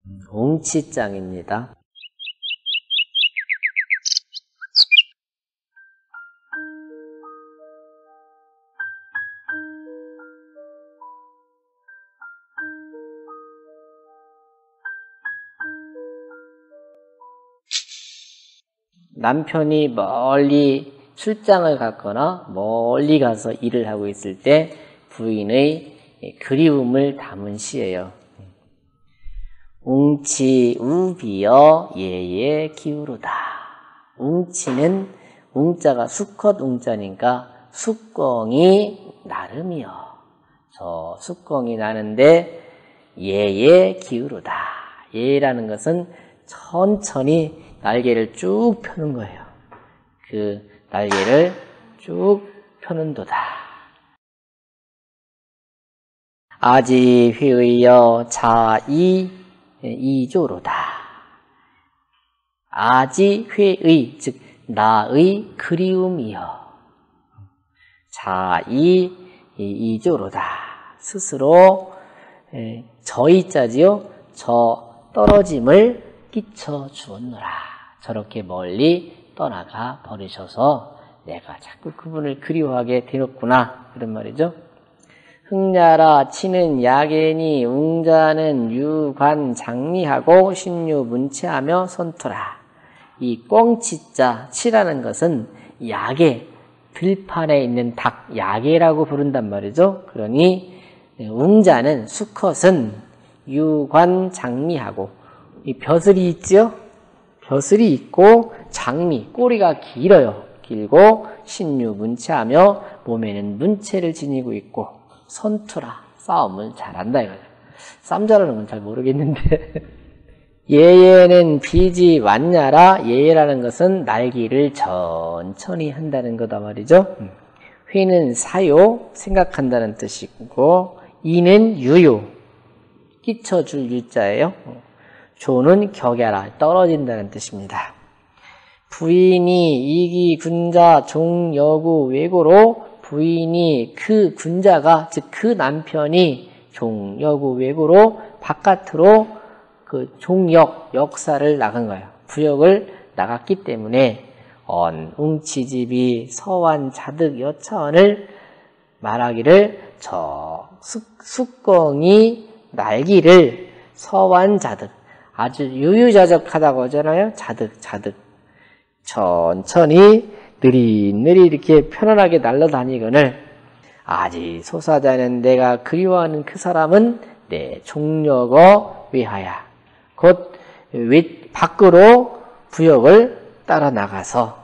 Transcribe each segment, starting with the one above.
웅치장입니다. 남편이 멀리 출장을 갔거나 멀리 가서 일을 하고 있을 때 부인의 그리움을 담은 시예요. 웅치 우비여 예예 기우르다. 웅치는 웅자가 수컷 웅자니까 숙공이 나름이여. 저 숙공이 나는데 예예 기우르다. 예라는 것은 천천히 날개를 쭉 펴는 거예요. 그 날개를 쭉 펴는도다. 아지 회의여 자이 이조로다. 아지 회의 즉 나의 그리움이여. 자이 이조로다. 스스로 저이자지요. 저 떨어짐을 끼쳐 주었노라. 저렇게 멀리 떠나가 버리셔서 내가 자꾸 그분을 그리워하게 되었구나. 그런 말이죠. 흥냐라 치는 야개니 웅자는 유관 장미하고 신유 문체하며 선투라. 이 꽁치자 치라는 것은 야개, 들판에 있는 닭 야개라고 부른단 말이죠. 그러니 웅자는 수컷은 유관 장미하고 이 벼슬이 있죠. 벼슬이 있고 장미, 꼬리가 길어요. 길고 신유 문체하며 몸에는 문체를 지니고 있고 선투라, 싸움을 잘한다 이거죠. 싸움 잘하는 건 잘 모르겠는데 예예는 비지 왔냐라. 예예라는 것은 날기를 천천히 한다는 거다 말이죠. 회는 사요, 생각한다는 뜻이고 이는 유요, 끼쳐줄 유자예요. 조는 격야라, 떨어진다는 뜻입니다. 부인이 이기 군자 종여구 외고로 부인이 그 군자가 즉 그 남편이 종여구 외고로 바깥으로 그 종역 역사를 나간 거예요. 부역을 나갔기 때문에 웅치집이 서완 자득 여차원을 말하기를 저 숙공이 날기를 서완 자득 아주 유유자적하다고 하잖아요. 자득 천천히 느릿느릿 이렇게 편안하게 날아다니거늘 아지 소사자는 내가 그리워하는 그 사람은 내 종력어 외하야 곧 밖으로 부역을 따라 나가서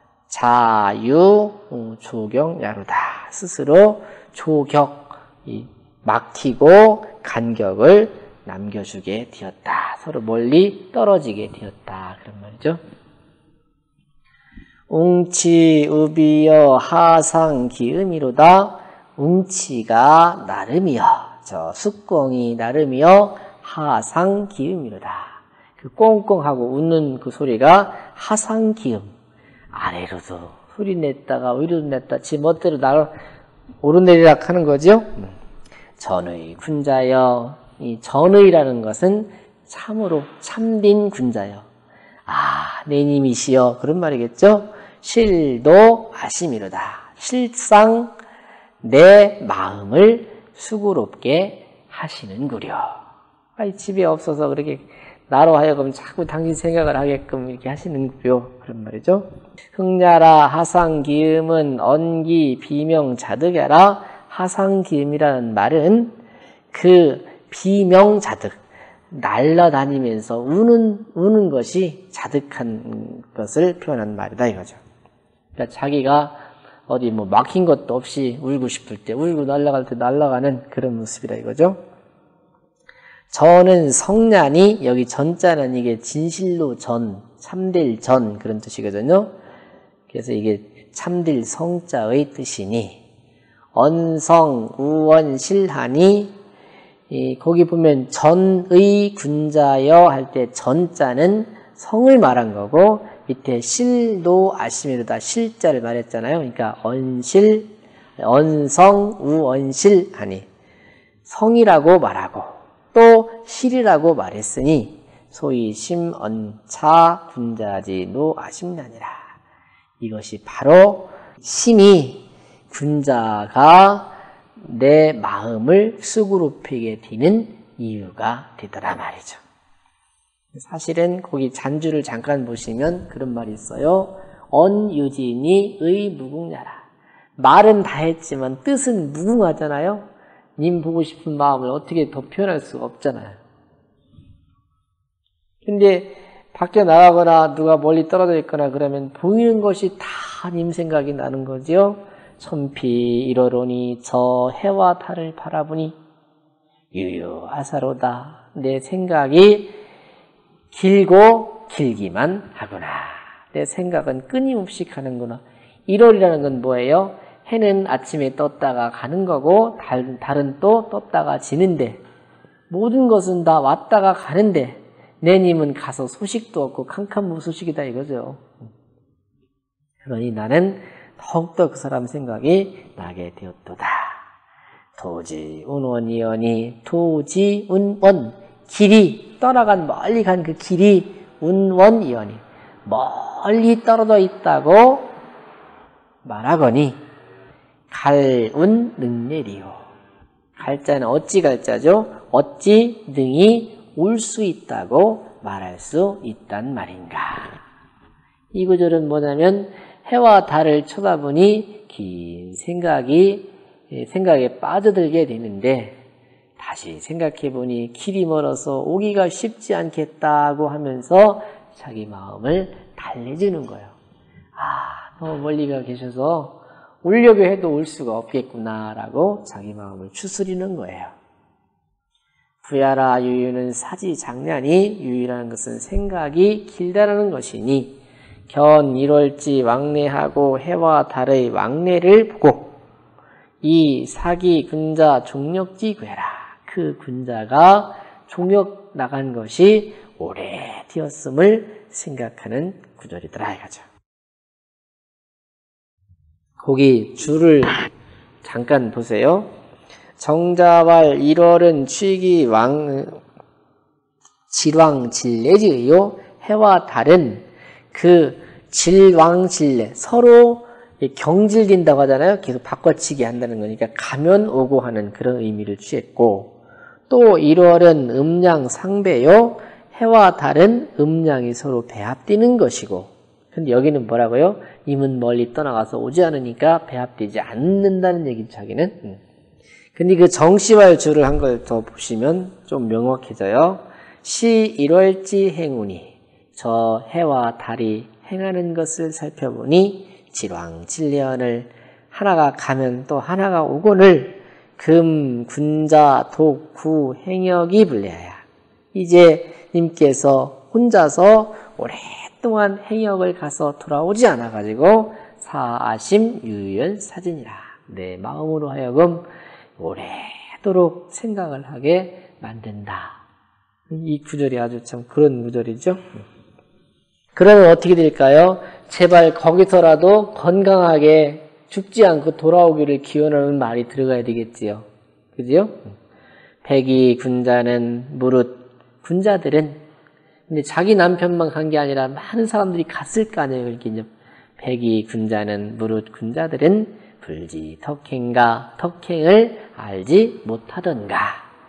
자유 조경 야루다. 스스로 조격 막히고 간격을 남겨주게 되었다. 서로 멀리 떨어지게 되었다. 그런 말이죠. 웅치 우비여 하상 기음이로다. 웅치가 나름이여. 저 숙공이 나름이여 하상 기음이로다. 그 꽁꽁하고 웃는 그 소리가 하상 기음. 아래로도 소리 냈다가 위로도 냈다. 지 멋대로 오르내리락 하는 거죠. 전의 군자여. 이 전의라는 것은 참으로 참된 군자여. 내 님이시여. 그런 말이겠죠. 실도 아심이로다. 실상 내 마음을 수고롭게 하시는구려. 집에 없어서 그렇게 나로 하여금 자꾸 당신 생각을 하게끔 이렇게 하시는구려. 그런 말이죠. 흥냐라 하상기음은 언기 비명 자득야라. 하상기음이라는 말은 그 비명 자득, 날라다니면서 우는 것이 자득한 것을 표현한 말이다 이거죠. 그러니까 자기가 어디 막힌 것도 없이 울고 싶을 때 울고 날아갈 때 날아가는 그런 모습이다 이거죠. 전은 성냐니 여기 전자는 이게 진실로 전, 참될 전 그런 뜻이거든요. 그래서 이게 참될 성자의 뜻이니 언성 우원실하니 거기 보면 전의 군자여 할 때 전자는 성을 말한 거고 밑에 실도 아시미로다 실자를 말했잖아요. 그러니까 언실, 언성, 우언실 하니 성이라고 말하고 또 실이라고 말했으니 소위 심언차 군자지 노아심나니라. 이것이 바로 심이 군자가 내 마음을 수그룹히게 되는 이유가 되더라 말이죠. 사실은 거기 잔주를 잠깐 보시면 그런 말이 있어요. 언유진이 의무궁야라. 말은 다 했지만 뜻은 무궁하잖아요. 님 보고 싶은 마음을 어떻게 더 표현할 수가 없잖아요. 근데 밖에 나가거나 누가 멀리 떨어져 있거나 그러면 보이는 것이 다 님 생각이 나는 거지요. 천피 이러로니 저 해와 달을 바라보니 유유하사로다. 내 생각이 길고 길기만 하구나. 내 생각은 끊임없이 가는구나. 1월이라는 건 뭐예요? 해는 아침에 떴다가 가는 거고 달은 또 떴다가 지는데 모든 것은 다 왔다가 가는데 내 님은 가서 소식도 없고 캄캄무소식이다 이거죠. 그러니 나는 더욱더 그 사람 생각이 나게 되었도다. 도지 운원이여니 도지 운원 길이 떠나간 멀리 간 그 길이 운원이여니 멀리 떨어져 있다고 말하거니 갈운 능례리요. 갈자는 어찌 갈자죠? 어찌 능히 올 수 있다고 말할 수 있단 말인가. 이 구절은 뭐냐면 해와 달을 쳐다보니 긴 생각에 빠져들게 되는데 다시 생각해보니 길이 멀어서 오기가 쉽지 않겠다고 하면서 자기 마음을 달래주는 거예요. 너무 멀리가 계셔서 오려고 해도 올 수가 없겠구나라고 자기 마음을 추스리는 거예요. 부야라 유유는 사지장냐니 유유라는 것은 생각이 길다라는 것이니 견 1월지 왕래하고 해와 달의 왕래를 보고 이 사기 군자 종력지 구해라. 그 군자가 종력 나간 것이 오래 되었음을 생각하는 구절이더라 이거죠. 거기 줄을 잠깐 보세요. 정자왈 1월은 취기 질왕질례지요. 해와 달은 그 질왕질례 서로 경질된다고 하잖아요. 계속 바꿔치기 한다는 거니까 가면 오고 하는 그런 의미를 취했고 또 1월은 음양상배요. 해와 달은 음양이 서로 배합되는 것이고 근데 여기는 뭐라고요? 님은 멀리 떠나가서 오지 않으니까 배합되지 않는다는 얘기죠. 자기는. 근데 그 정시왈 줄을 한 걸 더 보시면 좀 명확해져요. 시 1월지 행운이 저 해와 달이 행하는 것을 살펴보니 질왕질례언을 하나가 가면 또 하나가 오거늘 금, 군자, 독, 구, 행역이 불례하야. 이제 님께서 혼자서 오랫동안 행역을 가서 돌아오지 않아가지고 사아심 유연 사진이라. 내 마음으로 하여금 오래도록 생각을 하게 만든다. 이 구절이 아주 참 그런 구절이죠. 그러면 어떻게 될까요? 제발 거기서라도 건강하게 죽지 않고 돌아오기를 기원하는 말이 들어가야 되겠지요. 그죠? 백이 군자는 무릇 군자들은 근데 자기 남편만 간 게 아니라 많은 사람들이 갔을 거 아니에요. 그러니까 백이 군자는 무릇 군자들은 불지 덕행가 덕행을 알지 못하던가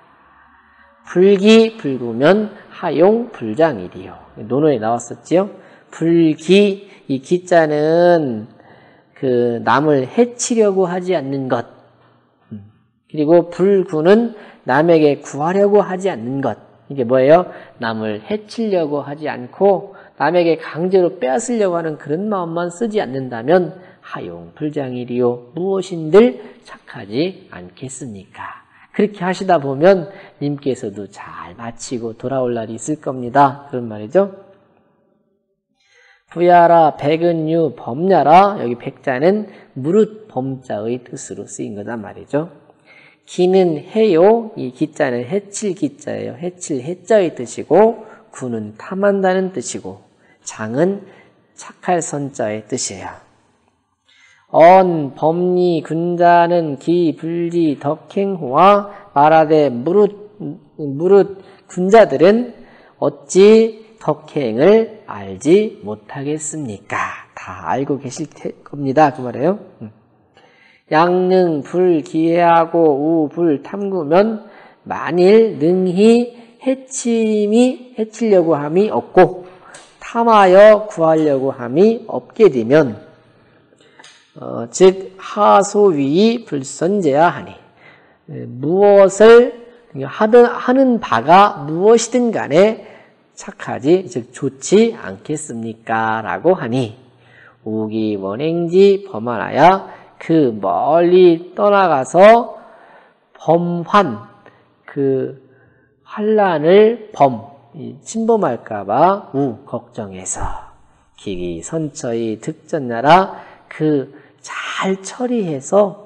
불기 불구면 하용 불장이리요. 논어에 나왔었지요. 불기 이 기자는 그 남을 해치려고 하지 않는 것 그리고 불구는 남에게 구하려고 하지 않는 것 이게 뭐예요? 남을 해치려고 하지 않고 남에게 강제로 빼앗으려고 하는 그런 마음만 쓰지 않는다면 하용 불장이리요 무엇인들 착하지 않겠습니까? 그렇게 하시다 보면 님께서도 잘 마치고 돌아올 날이 있을 겁니다. 그런 말이죠. 부야라 백은유 범야라 여기 백자는 무릇 범자의 뜻으로 쓰인 거다 말이죠. 기는 해요. 이 기자는 해칠 기자예요. 해칠 해자의 뜻이고 구는 탐한다는 뜻이고 장은 착할 선자의 뜻이에요. 언 범리 군자는 기 불지 덕행호와 말하되 무릇 무릇 군자들은 어찌 덕행을 알지 못하겠습니까? 다 알고 계실 겁니다. 그 말이에요. 양능 불기해하고 우불탐구면 만일 능히 해치려고 함이 없고 탐하여 구하려고 함이 없게 되면 즉 하소위이 불선제야 하니 무엇을 하는 바가 무엇이든 간에 착하지 즉 좋지 않겠습니까? 라고 하니 우기원행지 범하나야 그 멀리 떠나가서 범환 그 환란을 침범할까봐 걱정해서 기기선처의 득전나라 그 잘 처리해서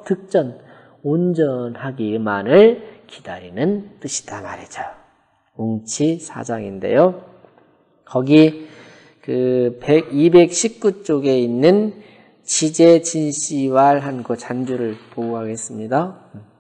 온전하기만을 기다리는 뜻이다 말이죠. 웅치 4장인데요. 거기 그 219쪽에 있는 지제진시왈 한 그 잔주를 보고 가겠습니다.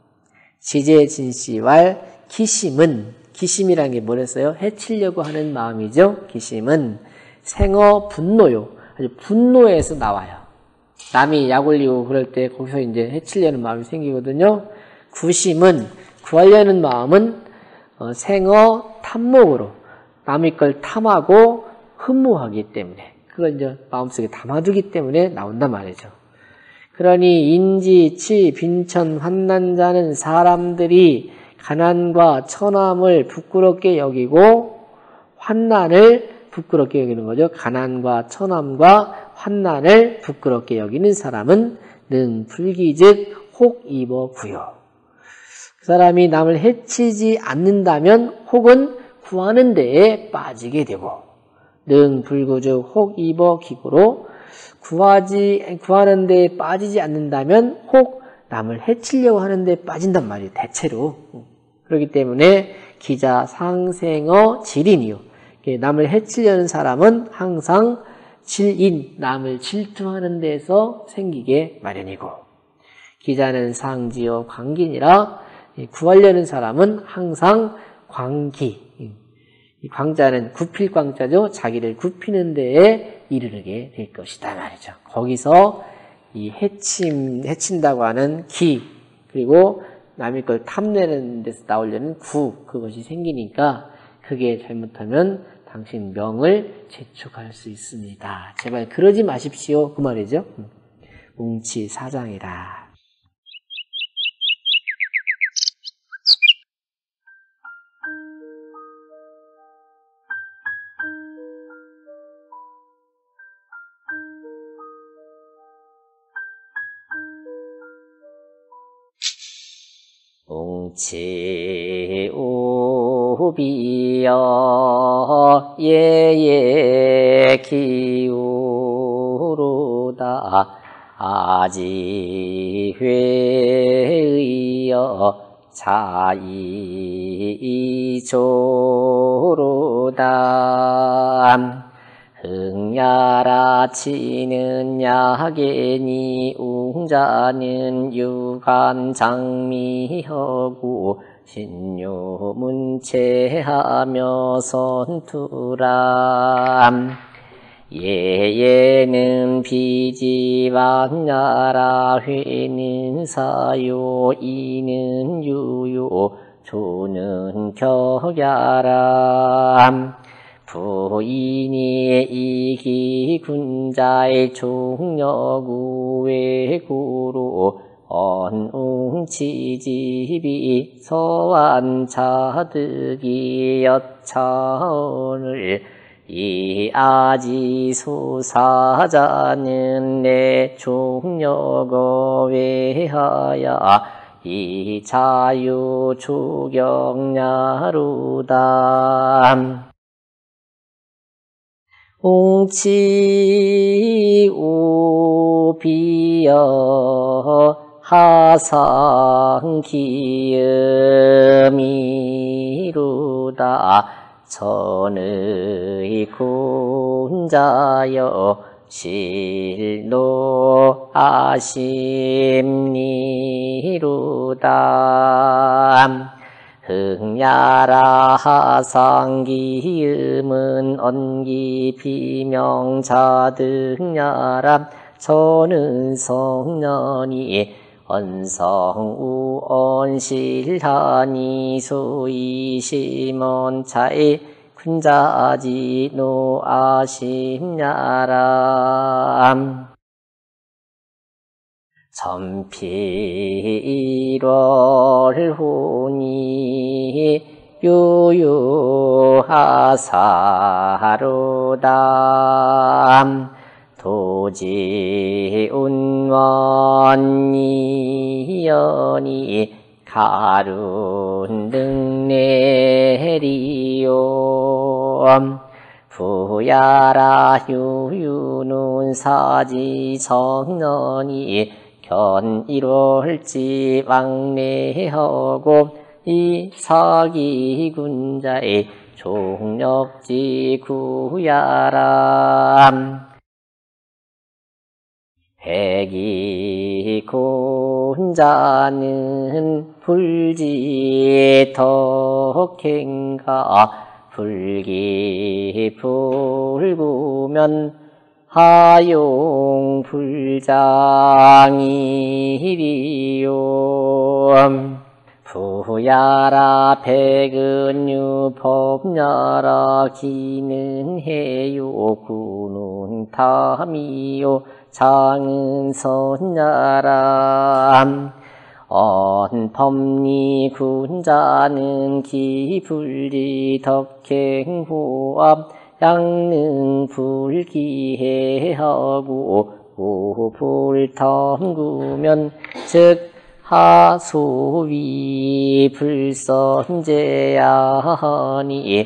지제진시왈 기심이라는 게 뭐랬어요? 해치려고 하는 마음이죠. 기심은 생어 분노요. 아주 분노에서 나와요. 남이 약 올리고 그럴 때 거기서 이제 해치려는 마음이 생기거든요. 구심은 구하려는 마음은 생어 탐목으로 남의 걸 탐하고 흠모하기 때문에 그걸 이제 마음속에 담아두기 때문에 나온단 말이죠. 그러니 인지, 치, 빈천, 환난자는 사람들이 가난과 천함을 부끄럽게 여기고 환난을 부끄럽게 여기는 거죠. 가난과 천함과 환난을 부끄럽게 여기는 사람은 능 불기즉 혹 입어 구요. 그 사람이 남을 해치지 않는다면 혹은 구하는 데에 빠지게 되고 능 불구즉 혹 입어 기고로 구하는 데에 빠지지 않는다면 혹 남을 해치려고 하는 데에 빠진단 말이에요. 대체로. 그렇기 때문에 기자 상생어 질인이요. 남을 해치려는 사람은 항상 남을 질투하는 데서 생기게 마련이고 기자는 상지어 광긴이라 구하려는 사람은 항상 광기. 광자는 굽힐 광자죠. 자기를 굽히는 데에 이르게 될 것이다 말이죠. 거기서 이 해친다고 하는 기 그리고 남의 걸 탐내는 데서 나오려는 그것이 생기니까 그게 잘못하면 당신 명을 재촉할 수 있습니다. 제발 그러지 마십시오. 그 말이죠. 웅치 4장이라. 웅치 우비여 예예 기우로다 아지회의여 자이조로다 흥야라 치는 야개니 웅자는 유간 장미허구 신유문체하며 선투람 예예는 비지왕야라 회는 사요 이는 유요 조는 격야람 부인이 이기 군자의 총력우 외구로 언웅치집이 서완자득이 여차원을 이아지소사자는 내 총력어 외하야 이 자유추경야루다 웅치 우비여 하상기음이루다 천의 군자여 실로아심니루다 흥야라 하상기음은 언기 비명자 등야라 저는 성년이 언성우 언실하니 수이심원차에 군자지 노아심야람 전필월 혼이 유유하사로담 도지운원이연이 가룬 등내리요 부야라 유유는 사지 성년이 견일월지 왕래하고 이 사기군자의 종력지 구야람 백이군자는 불지덕행가 불기불구면 하용 불장이리요 부야라 백은유 법야라 기능해요 구는 탐이요 장은 선야람 언법리 군자는 기불리 덕행호합 양능 불기해하고 오불탐구면 즉 하소위 불선제야하니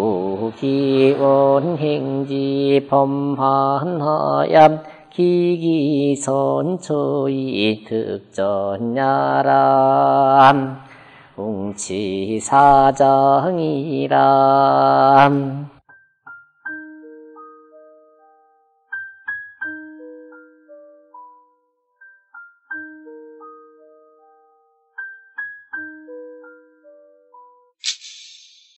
우기원행지 범한하얌 기기선초이 득전야람 웅치사장이람